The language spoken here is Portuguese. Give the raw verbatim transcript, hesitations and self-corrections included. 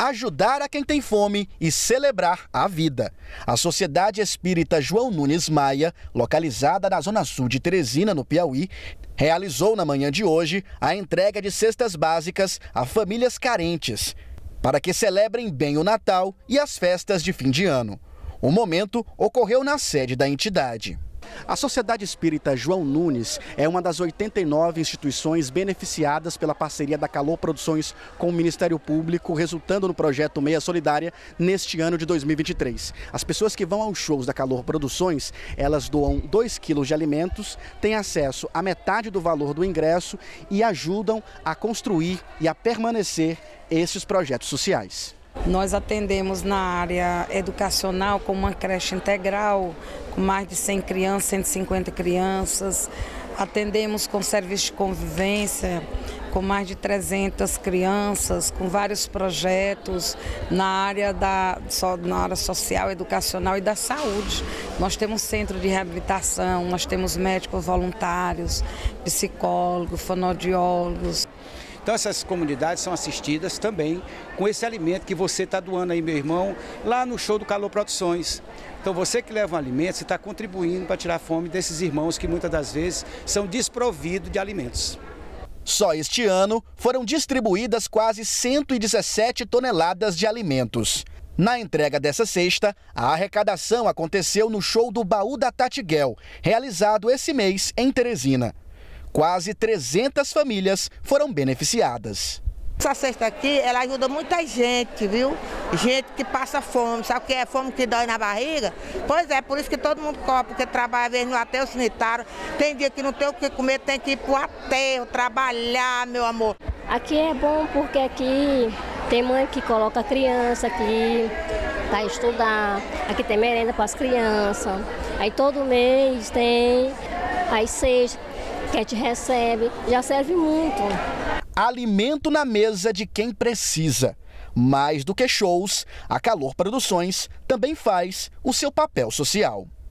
ajudar a quem tem fome e celebrar a vida. A Sociedade Espírita João Nunes Maia, localizada na zona sul de Teresina, no Piauí, realizou na manhã de hoje a entrega de cestas básicas a famílias carentes, para que celebrem bem o Natal e as festas de fim de ano. O momento ocorreu na sede da entidade. A Sociedade Espírita João Nunes é uma das oitenta e nove instituições beneficiadas pela parceria da Calor Produções com o Ministério Público, resultando no projeto Meia Solidária neste ano de dois mil e vinte e três. As pessoas que vão aos shows da Calor Produções, elas doam dois quilos de alimentos, têm acesso a metade do valor do ingresso e ajudam a construir e a permanecer esses projetos sociais. Nós atendemos na área educacional com uma creche integral, com mais de cem crianças, cento e cinquenta crianças. Atendemos com serviço de convivência, com mais de trezentas crianças, com vários projetos na área, da, na área social, educacional e da saúde. Nós temos centro de reabilitação, nós temos médicos voluntários, psicólogos, fonoaudiólogos. Então essas comunidades são assistidas também com esse alimento que você está doando aí, meu irmão, lá no show do Calor Produções. Então você que leva um alimento, você está contribuindo para tirar a fome desses irmãos que muitas das vezes são desprovidos de alimentos. Só este ano foram distribuídas quase cento e dezessete toneladas de alimentos. Na entrega dessa cesta, a arrecadação aconteceu no show do Baú da Tatiguel, realizado esse mês em Teresina. Quase trezentas famílias foram beneficiadas. Essa cesta aqui, ela ajuda muita gente, viu? Gente que passa fome, sabe o que é fome que dói na barriga? Pois é, por isso que todo mundo corre, porque trabalha às vezes no aterro sanitário. Tem dia que não tem o que comer, tem que ir pro aterro, trabalhar, meu amor. Aqui é bom porque aqui tem mãe que coloca a criança aqui para estudar, aqui tem merenda para as crianças. Aí todo mês tem as cestas que a gente recebe, já serve muito. Alimento na mesa de quem precisa. Mais do que shows, a Calor Produções também faz o seu papel social.